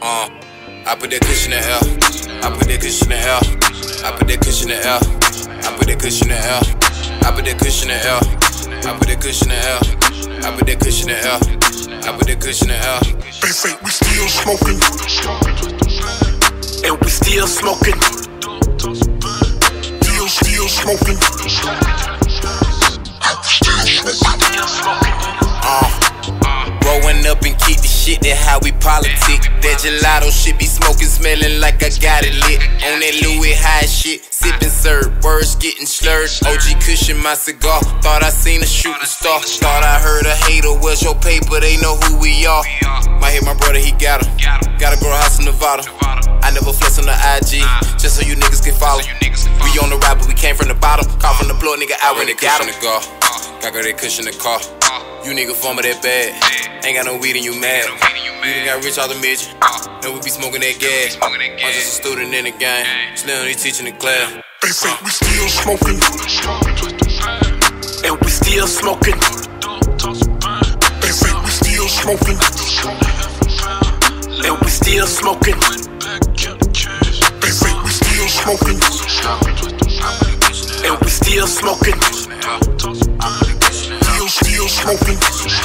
I put that cushion in the air. I put that cushion in the air. I put that cushion in the air. I put that cushion in the air. I put that cushion in the air. I put that cushion in the air. I put that cushion in the air. I put that cushion in the air. They say we still smoking, and we still smoking. Still smoking. Growing up and keep the shit, that how we politic. That gelato shit be smoking, smelling like I got it lit. On that Louis high shit, sipping syrup, words getting slurred. OG cushion my cigar, thought I seen a shooting star. Thought I heard a hater, where's your paper, they know who we are. Might hit my brother, he got him. Got a girl house in Nevada. I never flex on the IG, just so you niggas can follow. We on the ride, but we came from the bottom. Call from the floor, nigga, out when they got him. Got that cushion in the car. You nigga form of that bad. Ain't got no weed and you mad. You got rich out the midget. Know we be smoking that gas. I'm just a student in the game. Still only teaching the class. They say we still smoking, and we still smoking. They say we still smoking, and we still smoking. They say we still smoking, and we still smoking. Still smoking.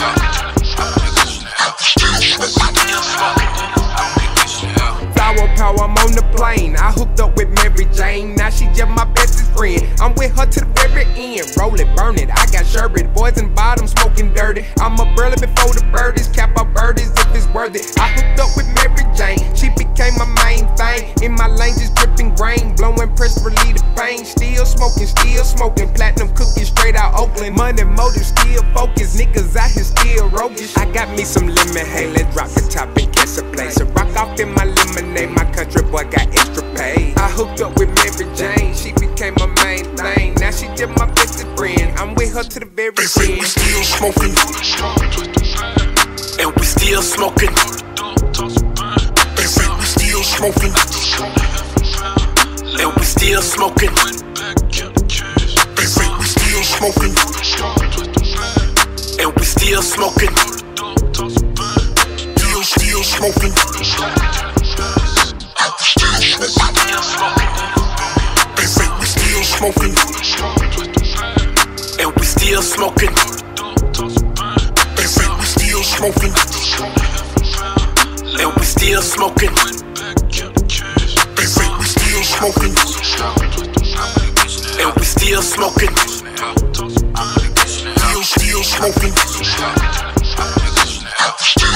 Flower power, I'm on the plane. I hooked up with Mary Jane. Now she just my bestest friend. I'm with her to the very end. Roll it, burn it. I got sherbet. Boys in bottom smoking dirty. I'm up early before the birdies. Cap out birdies if it's worth it. I hooked up with Mary Jane. She became my main thing. In my lane, just dripping grain. Blowing press to relieve the pain. Still smoking, still smoking. Platinum cookies straight out Oakland. Money motive, still focused. Niggas out here still roguish. I got me some lemon. Hey, let's drop the top and catch a place. So rock off in my lemonade. My country boy got extra pay. I hooked up with Mary Jane. She became my main thing. Now she just my bestest friend. I'm with her to the very end. They say we still smoking, and we still smoking. They say we still smoking, and we still smoking. They say we still smoking, and we still smoking. Still smoking. They say we still smoking, and we still smoking. They say we still smoking, and we still smoking. They say we still smoking, and we still smoking. Still smoking.